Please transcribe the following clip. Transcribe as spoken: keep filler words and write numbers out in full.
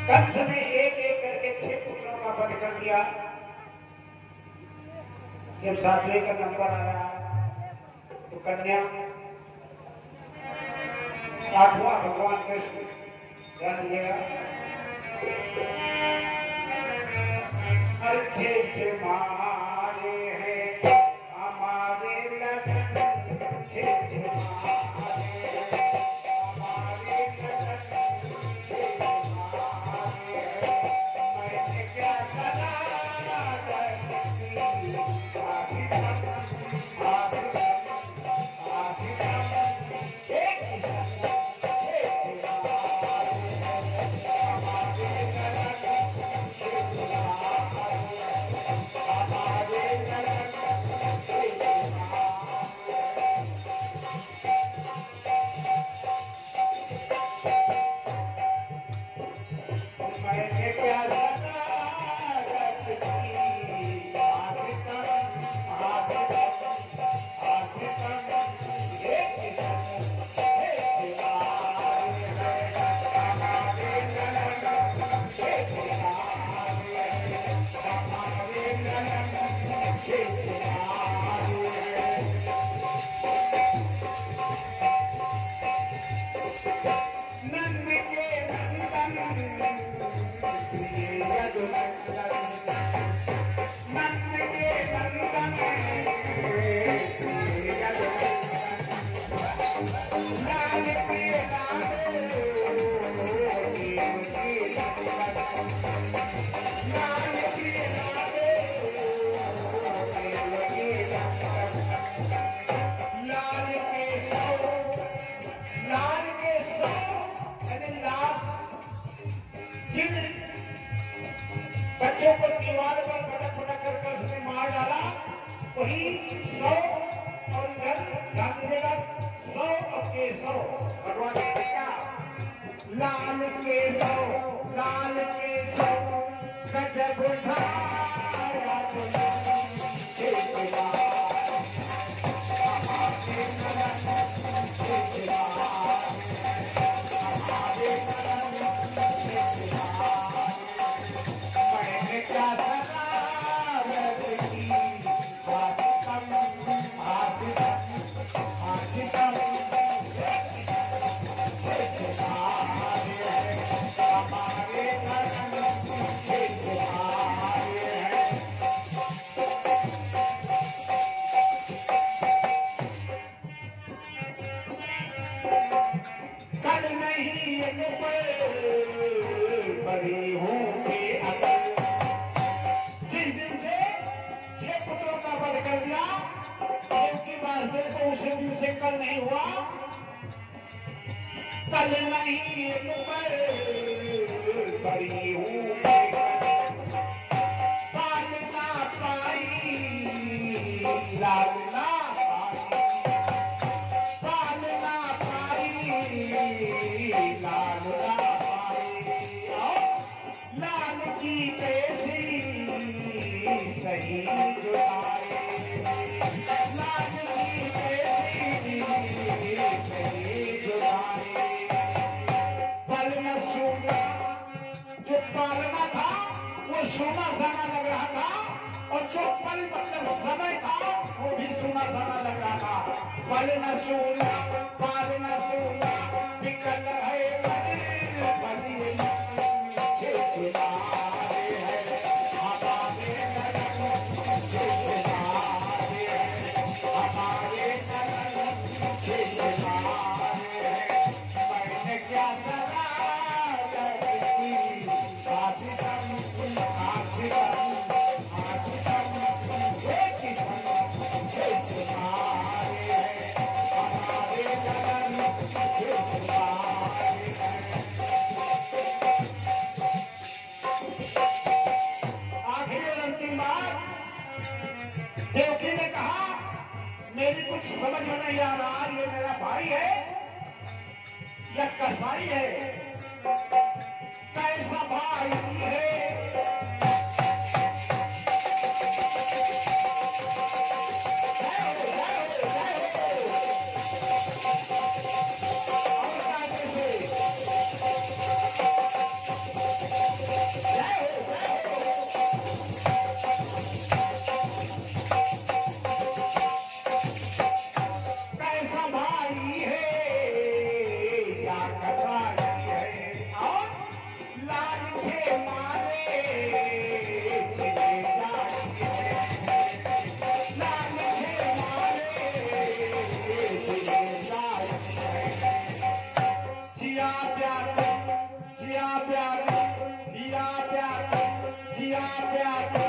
कंस ने एक एक करके छह पुत्रों का वध कर दिया। जब सातवें का नंबर आया तो कन्या आठवां भगवान कृष्ण जान लिया। अच्छे अच्छे मारे हैं हमारे लगन, अच्छे अच्छे मारे हैं हमारे लगन, अच्छे मारे हैं। मैंने क्या करा बच्चों को दीवार पर फटक फटक करके उसने मार डाला। वही सौ और इधर ध्यान दीजिएगा, सौ और के सौ भगवान ने क्या लाल के सौ लाल के सौ गजब उठाया से कल नहीं हुआ, कल नहीं बड़ी हूँ पालना पाई लालना पालना पाई लालना पाई लाल की कैसी सही जुदाई लाल की कैसी जो पालना था वो सोना साना लग रहा था और जो पल मतलब समय था वो भी सोना साना लग रहा था। पल न सोना पाल न सोना विकल है देवकी ने कहा मेरी कुछ समझ में नहीं आ रहा, ये मेरा भाई है या कसाई है, कैसा भाई है। प्यार हीरा प्यार जिया प्यार